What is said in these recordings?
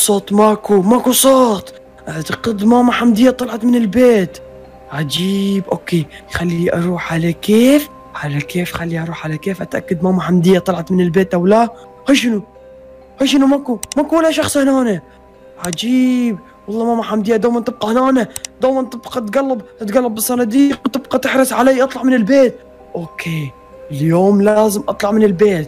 الصوت ماكو صوت. اعتقد ماما حمدية طلعت من البيت. عجيب. اوكي خلي اروح على كيف خلي اروح على كيف اتاكد ماما حمدية طلعت من البيت او لا. هاي شنو ماكو ولا شخص هنا. عجيب والله. ماما حمدية دوما تبقى هنا، دوما تبقى تقلب بالصناديق وتبقى تحرس علي اطلع من البيت. اوكي اليوم لازم اطلع من البيت.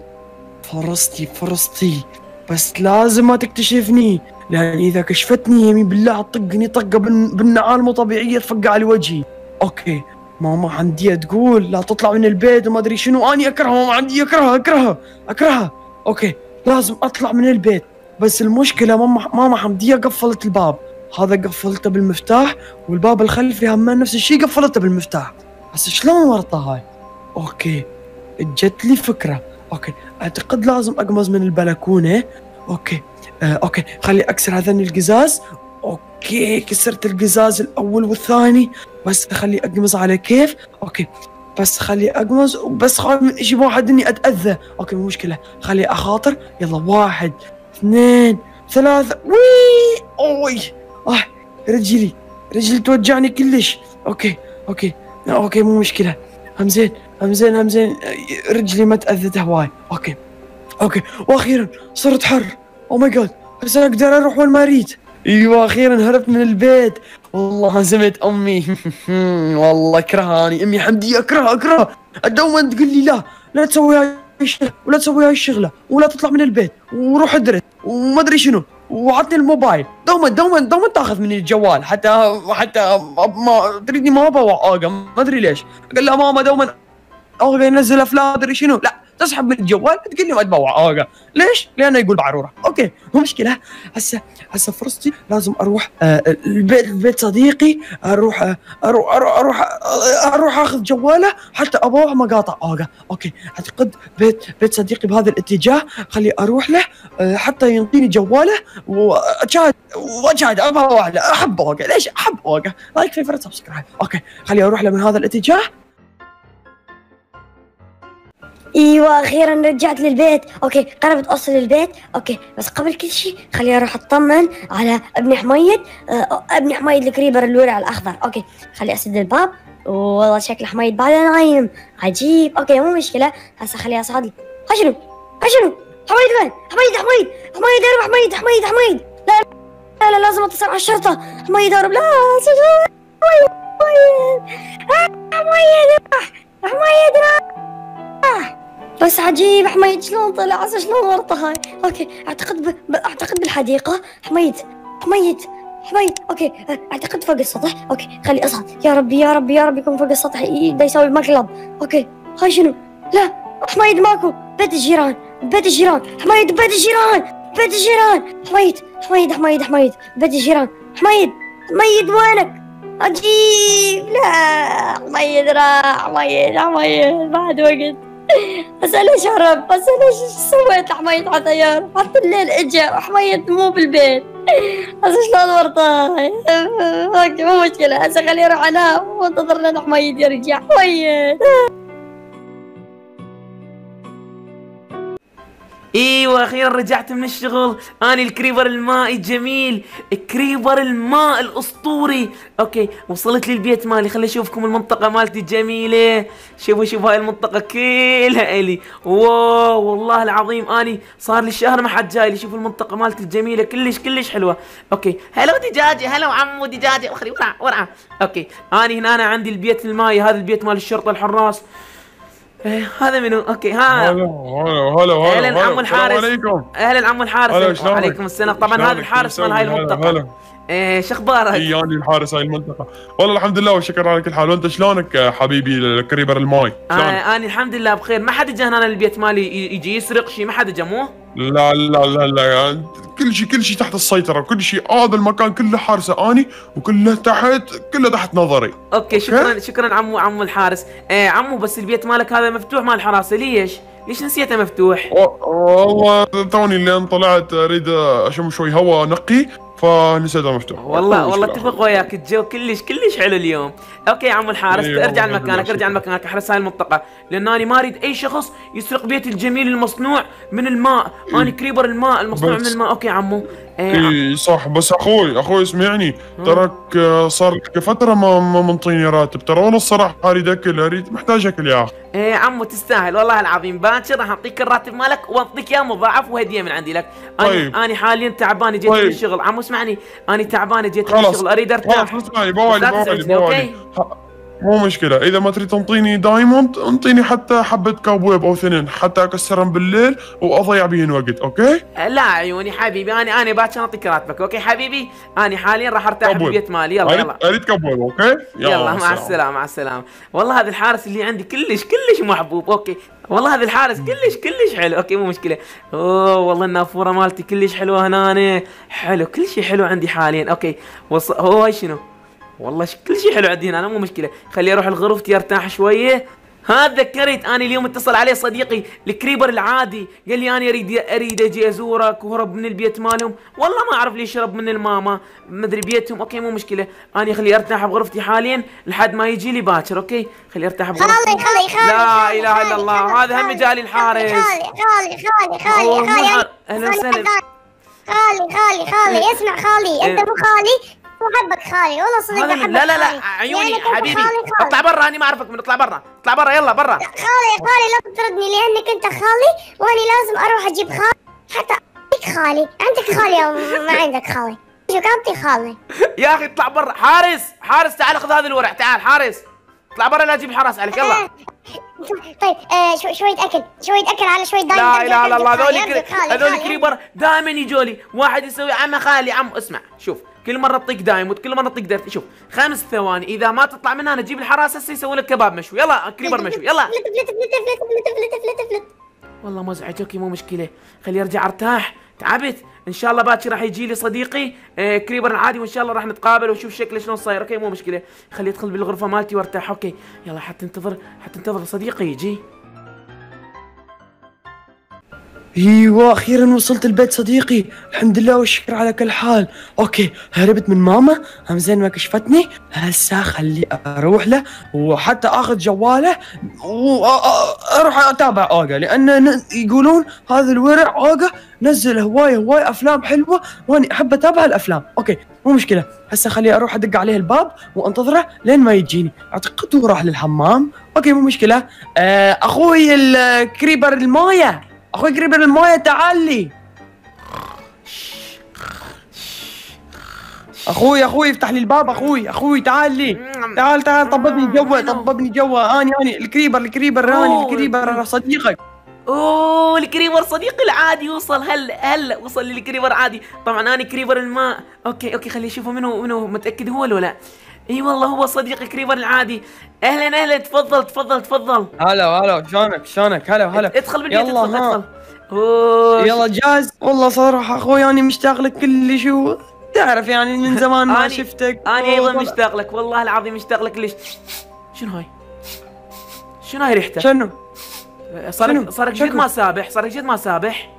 فرصتي بس لازم ما تكتشفني، لان اذا كشفتني يمين بالله تطقني طقه بالنعال مو طبيعيه تفقع على وجهي. اوكي ماما حمدية تقول لا تطلع من البيت وما ادري شنو. اني اكره ماما حمدية، اكرهها. اوكي لازم اطلع من البيت، بس المشكله ماما حمدية قفلت الباب. هذا قفلته بالمفتاح، والباب الخلفي هم نفس الشيء قفلته بالمفتاح. بس شلون ورطه هاي؟ اوكي جت لي فكره. اوكي اعتقد لازم اقمز من البلكونه. اوكي خلي اكسر هذين القزاز. اوكي كسرت القزاز الاول والثاني، بس خلي اقمز على كيف. اوكي بس خلي اقمز، وبس خايف من شيء واحد اني اتاذى. اوكي مو مشكله، خلي اخاطر. يلا 1 2 3. وي اوي رجلي توجعني كلش. اوكي مو مشكله. همزين رجلي ما تاذت هواي. اوكي واخيرا صرت حر. او ماي جاد هسه اقدر اروح وين ما اريد. ايوه اخيرا هربت من البيت. والله هزمت امي. والله اكرهاني امي حمدية، اكرهها. دوما تقول لي لا تسوي هاي الشغله ولا تسوي هاي الشغله ولا تطلع من البيت وروح ادرس وما ادري شنو، وعطني الموبايل. دوما تاخذ مني الجوال، حتى ما تريدني ما بوعاقه ما ادري ليش. قال لها ماما دوما ينزل افلام ادري شنو، لا تسحب من الجوال تقول لي ما تبوع ليش؟ لانه يقول بعروره. اوكي مو مشكله. هسه فرصتي لازم اروح البيت صديقي. اروح اخذ جواله حتى ابوع مقاطع اوكي اعتقد بيت صديقي بهذا الاتجاه. خلي اروح له حتى ينطيني جواله واشاهد ابوع له. احب اوقع. ليش احب اوقع؟ لايك فيفرت سبسكرايب. اوكي خلي اروح له من هذا الاتجاه. ايوه اخيرا رجعت للبيت. اوكي قربت اوصل البيت. اوكي بس قبل كل شيء خليني اروح اطمن على ابن حميد الكريبر اللورع الاخضر. اوكي خلي اسد الباب. والله شكل حميد بعده نايم. عجيب. اوكي مو مشكله. هسه خليه اصعد لي. هاي شنو حميد وين؟ حميد هرب. حميد لا لازم اتصل على الشرطه. حميد هرب. لا حميد راح. بس عجيب حميد شلون طلع، شلون ورطه هاي. اوكي اعتقد بالحديقه. حميد. اوكي اعتقد فوق السطح. اوكي خلي اصعد. يا ربي يكون فوق السطح دا يسوي مقلب. اوكي هاي شنو؟ لا حميد ماكو. بيت الجيران. حميد بيت الجيران. حميد بيت الجيران. حميد وينك؟ عجيب. لا حميد راح. حميد بعد وقت. هسه ليش هرب؟ هسه ليش سويت حميد حتى يهرب؟ حتى الليل اجى وحميد مو بالبيت. هسه شلون ورطه هاي؟ اوكي مو مشكله. هسه خليني اروح انام وانتظر لين حميد يرجع. حميد ايوه اخيرا رجعت من الشغل. اني الكريبر المائي الجميل، كريبر الماء الاسطوري. اوكي وصلت للبيت مالي. خلي اشوفكم المنطقه مالتي الجميله. شوفوا هاي المنطقه كلها الي. واو والله العظيم اني صار لي شهر ما حد جاي لي. شوفوا المنطقه مالتي الجميله كلش حلوه. اوكي هلو دجاجه، هلو عمو دجاجه. اخري ورعه. اوكي اني هنا عندي البيت المائي. هذا البيت مال الشرطه الحراس. هذا منو؟ اوكي هلا عمو الحارس. اهلا عمو الحارس. وعليكم السلام. طبعا هذا الحارس مال هاي المنطقه. شو اخبارك؟ اي انا الحارس هاي المنطقه. والله الحمد لله والشكر على كل حال. وانت شلونك حبيبي الكريبر الماي؟ انا الحمد لله بخير. ما حد اجى هنا للبيت مالي يجي يسرق شيء؟ ما حد اجى مو؟ لا كل شيء تحت السيطره. كل شيء هذا المكان كله حارسه اني، وكله تحت نظري. اوكي شكرا عمو الحارس. عمو بس البيت مالك هذا مفتوح مال الحراسه. ليش نسيته مفتوح؟ والله توني لين طلعت اريد اشم شوي هواء نقي فنسيته مفتوح. والله اتفق وياك. الجو كلش حلو اليوم. اوكي يا عمو الحارس ارجع لمكانك احرس هاي المنطقه، لان انا ما اريد اي شخص يسرق بيتي الجميل المصنوع من الماء. انا كريبر الماء المصنوع من الماء. اوكي يا عمو اي صح، بس اخوي اسمعني، ترك صار لك فتره ما منطيني راتب ترى، وانا الصراحه اريد اكل، محتاج اكل يا اخي. ايه عمو تستاهل والله العظيم، باكر راح اعطيك الراتب مالك واعطيك اياه مضاعف وهديه من عندي لك. طيب. انا حاليا تعبان جيت من الشغل. عمو اسمعني، انا تعبان جيت من الشغل اريد ارتاح. خلاص اسمعني، بوالي مو مشكلة، إذا ما تريد تنطيني دايموند انطيني حتى حبة كابويب أو 2 حتى أكسرهم بالليل وأضيع بيهن وقت، أوكي؟ لا عيوني حبيبي، أنا باكر أعطيك راتبك، أوكي حبيبي؟ أنا حاليا راح أرتاح بالبيت مالي، يلا أريد كابويب، أوكي؟ يلا مع السلامة مع السلامة. والله هذا الحارس اللي عندي كلش محبوب، أوكي؟ والله هذا الحارس كلش حلو، أوكي مو مشكلة. أوه والله النافورة مالتي كلش حلوة هنا، حلو كل شيء حلو عندي حاليا، أوكي؟ هو شنو؟ والله كل شيء حلو عندي هنا، مو مشكله. خلي اروح لغرفتي ارتاح شويه. ها تذكرت انا اليوم اتصل عليه صديقي الكريبر العادي، قال لي انا اريد اجي ازورك، وهرب من البيت مالهم. والله ما اعرف ليش هرب من الماما، مدري بيتهم. اوكي مو مشكله، انا خلي ارتاح بغرفتي حاليا لحد ما يجي لي باكر. اوكي خلي ارتاح بغرفتي. خالي لا اله الا الله، هذا هم جالي الحارس. خالي اهلا وسهلا. خالي اسمع خالي، انت مو خالي، احبك خالي والله صدق احبك. لا عيوني يعني حبيبي، اطلع برا، انا ما اعرفك من، اطلع برا يلا برا. خالي لا تطردني لانك انت خالي، وانا لازم اروح اجيب خالي حتى اعطيك خالي. عندك خالي او ما عندك خالي؟ شو اعطي خالي يا اخي اطلع برا. حارس تعال خذ هذا الورع، تعال حارس اطلع برا لا اجيب الحراس عليك. يلا طيب شوية أكل على شوية دايم. لا اله الا الله، هذول كريبر دائما يجولي، واحد يسوي عم خالي عم. اسمع شوف، كل مرة تطيق دايم وكل مرة تقدر شوف 5 ثواني، إذا ما تطلع من هنا جيب الحراس هسه يسوي لك كباب مشوي. يلا كريبر مشوي يلا. فلت. والله مزعج. اوكي مو مشكلة، خلي ارجع ارتاح، تعبت. ان شاء الله باكر راح يجي لي صديقي كريبر العادي، وان شاء الله راح نتقابل واشوف شكله شلون صاير. اوكي مو مشكلة، خلي ادخل بالغرفة مالتي وارتاح. اوكي يلا حتى انتظر صديقي يجي. ايوه اخيرا وصلت البيت صديقي، الحمد لله والشكر على كل حال. اوكي هربت من ماما، هم زين ما كشفتني. هسه خلي اروح له وحتى اخذ جواله واروح اتابع اوجا، لان يقولون هذا الورع اوجا نزل هواي افلام حلوه واني احب اتابع الافلام. اوكي مو مشكله، هسه خلي اروح ادق عليه الباب وانتظره لين ما يجيني. اعتقد هو راح للحمام. اوكي مو مشكله. اخوي الكريبر المايه، اخوي كريبر المويه تعال لي. اخوي افتح لي الباب. اخوي تعال لي، تعال طببني جوا. اني الكريبر انا صديقك. اوه الكريبر صديقي العادي وصل. هلا وصل لي الكريبر عادي. طبعا انا كريبر الماء. اوكي خلي اشوفه منو متاكد هو ولا لا. اي والله هو صديقي كريبر العادي. اهلا تفضل. هلا شلونك؟ هلا ادخل بالبيت. ادخل. يلا جاهز؟ والله صراحة اخوي انا مشتاق لك كلش، تعرف يعني من زمان ما شفتك. انا ايضا مشتاق لك، والله العظيم مشتاق لك. ليش؟ شنو هاي ريحته؟ شنو؟ صار جد ما سابح.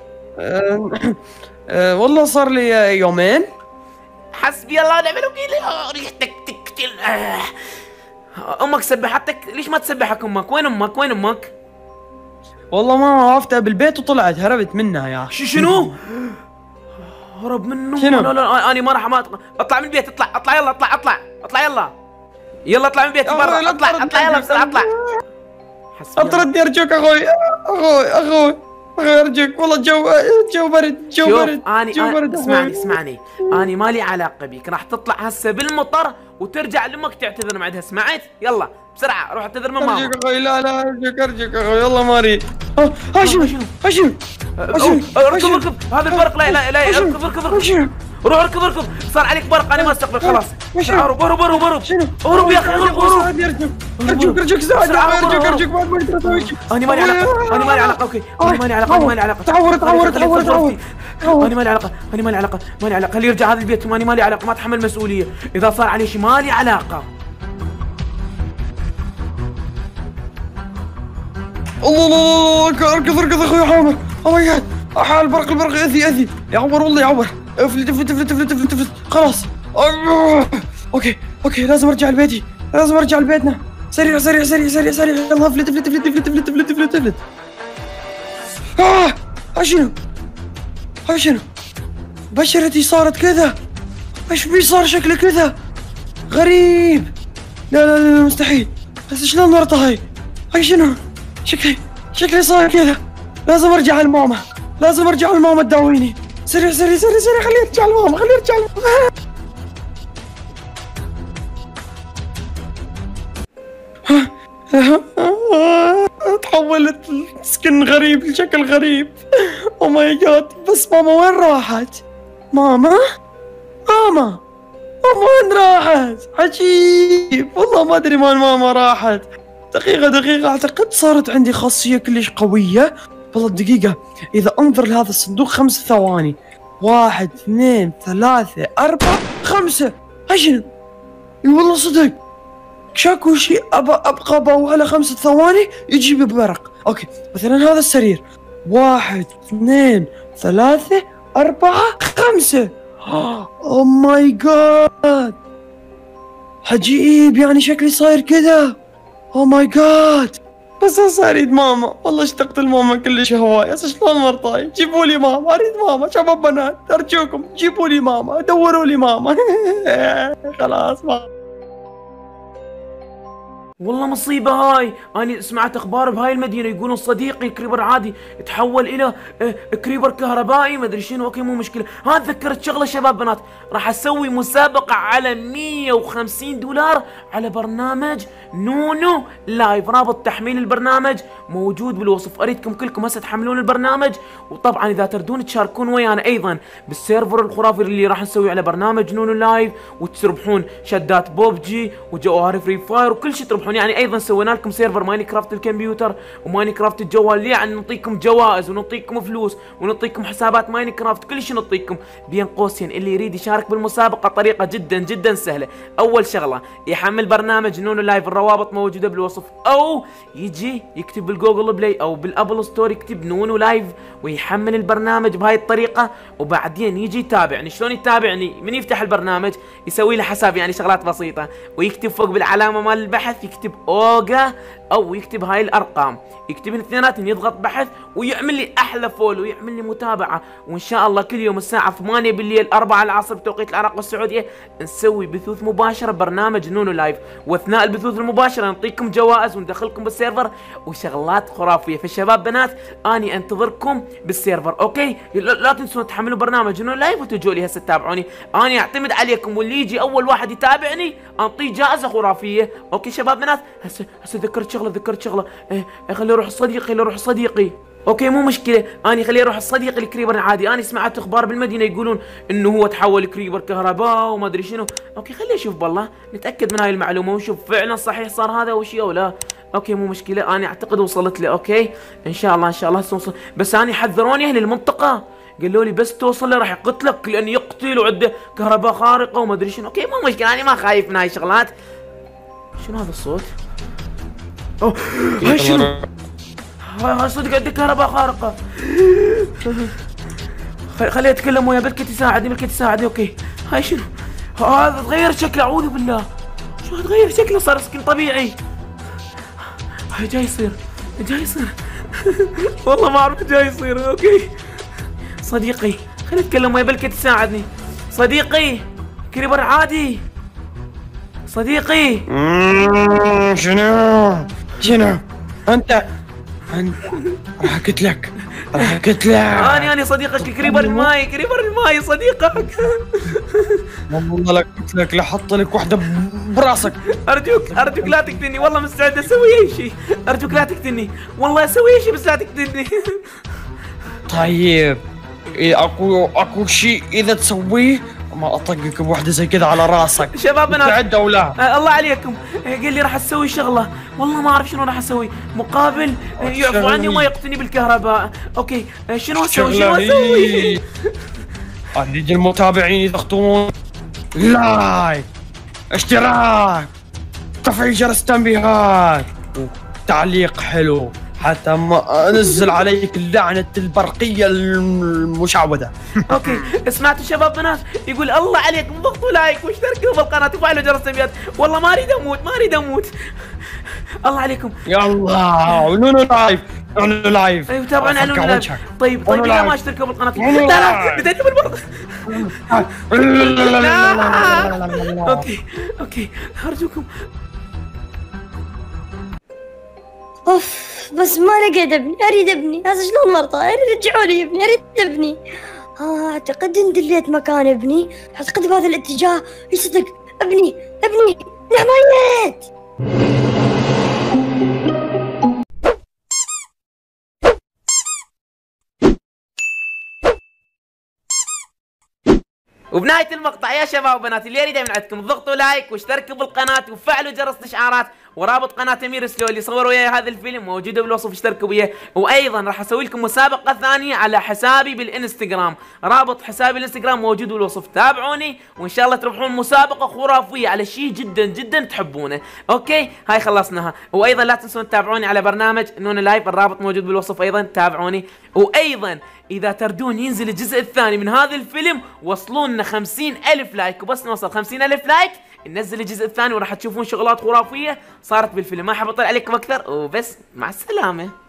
والله صار لي يومين. حسبي الله ونعم الوكيل. ريحتك تقتل. امك سبحتك؟ ليش ما تسبحك امك؟ وين امك؟ والله ما وقفتها بالبيت وطلعت، هربت منها يا اخي. شنو؟ هرب منه؟ شنو؟ لا انا ما راح اطلع من البيت. اطلع يلا اطلع من البيت برا. اطلع يلا بسرعه اطلع. اطردني ارجوك اخوي ارجوك، والله جو برد. اسمعني انا مالي علاقه بيك، راح تطلع هسه بالمطر وترجع لامك تعتذر بعدها. سمعت؟ يلا بسرعه روح اعتذر من ماما. ارجوك اخوي، لا ارجوك اخوي والله ما اريد. شنو؟ اركب هذا البرق. لا اركب. روح اركب. صار عليك برق، انا ما استقبل خلاص. اهرب يا اخي اهرب. ارجوك ساعدني ارجوك. انا مالي علاقه. اوكي انا مالي علاقه. تعورت. انا مالي علاقه. خليه يرجع هذا البيت. انا مالي علاقه، ما اتحمل مسؤوليه اذا صار عليه شيء. مالي علاقه. الله اركض اخوي حامر. او ماي جاد، البرق اذي يعور والله يعور. افلت خلاص. اوكي لازم ارجع لبيتنا. سريع يلا افلت. شنو؟ بشرتي صارت كذا. ايش بي صار شكلي كذا؟ غريب. لا لا لا مستحيل. بس شلون مرتهي؟ هاي شنو؟ شكلي صار كذا. لازم ارجع لماما. لازم ارجع لماما تداويني. سريع سريع سريع سريع. خليه يرجع لماما. خليه يرجع لماما. تحولت سكن غريب لشكل غريب. او ماي جاد. بس ماما وين راحت؟ ماما وين راحت؟ عجيب والله ما ادري وين ماما راحت. دقيقة اعتقد صارت عندي خاصية كلش قوية. والله دقيقة، اذا انظر لهذا الصندوق 5 ثواني. 1 2 3 4 5. هاي شنو؟ اي والله صدق. شاكو شيء ابقى بوهله 5 ثواني يجي ببرق. اوكي مثلا هذا السرير. 1 2 3 4 5. اوه ماي جاد. عجيب يعني شكلي صاير كذا. اوه ماي جاد. بس هسه اريد ماما. والله اشتقت لماما كلش هواي. هسه شلون مرطاي؟ جيبوا لي ماما. اريد ماما. شباب بنات ارجوكم جيبوا لي ماما. دوروا لي ماما. خلاص ماما. والله مصيبة هاي. أنا سمعت أخبار بهاي المدينة يقولون صديقي كريبر عادي تحول إلى كريبر كهربائي ما أدري شنو. أوكي مو مشكلة. ها تذكرت شغلة شباب بنات، راح أسوي مسابقة على 150 دولار على برنامج نونو لايف. رابط تحميل البرنامج موجود بالوصف. أريدكم كلكم هسه تحملون البرنامج، وطبعا إذا تردون تشاركون ويانا أيضا بالسيرفر الخرافي اللي راح نسوي على برنامج نونو لايف، وتربحون شدات بوبجي وجواهر فري فاير وكل شيء تربحون. يعني ايضا سوينا لكم سيرفر ماينكرافت الكمبيوتر وماينكرافت الجوال، يعني نعطيكم جوائز ونعطيكم فلوس ونعطيكم حسابات ماينكرافت، كل شيء نعطيكم. بين قوسين اللي يريد يشارك بالمسابقه طريقه جدا سهله. اول شغله يحمل برنامج نونو لايف، الروابط موجوده بالوصف، او يجي يكتب بالجوجل بلاي او بالابل ستور يكتب نونو لايف ويحمل البرنامج بهاي الطريقه، وبعدين يجي يتابعني. شلون يتابعني؟ من يفتح البرنامج يسوي له حساب، يعني شغلات بسيطه، ويكتب فوق بالعلامه مال البحث يكتب اوجا او يكتب هاي الارقام، يكتب الاثنيناتهم، يضغط بحث ويعمل لي احلى فولو، ويعمل لي متابعه. وان شاء الله كل يوم الساعه 8 بالليل 4 العصر بتوقيت العراق والسعوديه نسوي بثوث مباشره برنامج نونو لايف، واثناء البثوث المباشره نعطيكم جوائز وندخلكم بالسيرفر وشغلات خرافيه. فالشباب بنات اني انتظركم بالسيرفر. اوكي لا تنسون تحملوا برنامج نونو لايف وتجوا لي هسه تتابعوني. اني اعتمد عليكم، واللي يجي اول واحد يتابعني انطيه جائزه خرافيه. اوكي شباب بنات. هسه ذكرت شغله. خلي اروح صديقي. اوكي مو مشكله، اني خليه يروح الصديق الكريبر العادي. اني سمعت اخبار بالمدينه يقولون انه هو تحول كريبر كهرباء وما ادري شنو. اوكي خليه اشوف بالله، نتاكد من هاي المعلومه ونشوف فعلا صحيح صار هذا او شيء او لا. اوكي مو مشكله، اني اعتقد وصلت لي. اوكي ان شاء الله هسه توصل. بس اني حذروني اهل المنطقه، قالوا لي بس توصل له راح يقتلك لان يقتل وعنده كهرباء خارقه وما ادري شنو. اوكي مو مشكله، انا ما خايف من هاي الشغلات. شنو هذا الصوت؟ اوه هاي شنو؟ هاي صدق عندي كهرباء خارقة. خليه يتكلم وياه، بلكي تساعدني. اوكي هاي شنو؟ هذا تغير شكله، اعوذ بالله. شو تغير شكله؟ صار سكن طبيعي. هاي جاي يصير والله ما اعرف جاي يصير. اوكي صديقي خليه يتكلم وياه، بلكي تساعدني. صديقي كريبر عادي. صديقي شنو؟ انت راح اقتلك. اني صديقك كريبر الماي صديقك. والله لا قلت لك لحط لك وحده براسك. ارجوك لا تقتلني، والله مستعد اسوي اي شيء. ارجوك لا تقتلني، والله اسوي اي شيء بس لا تقتلني. طيب اكو شيء اذا تسويه ما اطقك بوحده زي كذا على راسك. شباب بنات مستعد او لا؟ الله عليكم. قال لي راح اسوي شغله، والله ما اعرف شنو راح اسوي مقابل يعفو عني وما يقتني بالكهرباء. اوكي شنو اسوي؟ اريد المتابعين يضغطون لايك، اشتراك، تفعيل جرس التنبيهات، وتعليق حلو حتى ما انزل عليك اللعنة البرقية المشعوذة. اوكي سمعتوا شباب بنات؟ يقول الله عليكم ضغطوا لايك واشتركوا بالقناة وفعلوا جرس التنبيهات. والله ما اريد اموت. الله عليكم. يلا نونو لايف نونو لايف. ايوه تابعون على نونو لايف. طيب ليه ما اشتركوا بالقناه؟ لا بديت بالبرق. لا اوكي ارجوكم. اوف بس ما لقيت ابني، اريد ابني، هذا شلون مرضى؟ رجعوا لي ابني، اريد ابني. اعتقد ان دليت مكان ابني، اعتقد بهذا الاتجاه. يصدق ابني نعميت. وبنهاية المقطع يا شباب وبنات اللي يريد من عندكم ضغطوا لايك واشتركوا بالقناة وفعلوا جرس الاشعارات، ورابط قناة امير سلو اللي صور وياي هذا الفيلم موجودة بالوصف، اشتركوا وياه. وايضا راح اسوي لكم مسابقة ثانية على حسابي بالانستغرام، رابط حسابي الانستغرام موجود بالوصف، تابعوني وان شاء الله تربحون مسابقة خرافية على شيء جدا تحبونه. اوكي هاي خلصناها. وايضا لا تنسون تتابعوني على برنامج نونو لايف، الرابط موجود بالوصف ايضا، تابعوني. وايضا اذا تردون ينزل الجزء الثاني من هذا الفيلم وصلونا 50,000 لايك، وبس نوصل 50,000 لايك ننزل الجزء الثاني وراح تشوفون شغلات خرافية صارت بالفيلم. ما حاب اطول عليكم اكثر وبس، مع السلامة.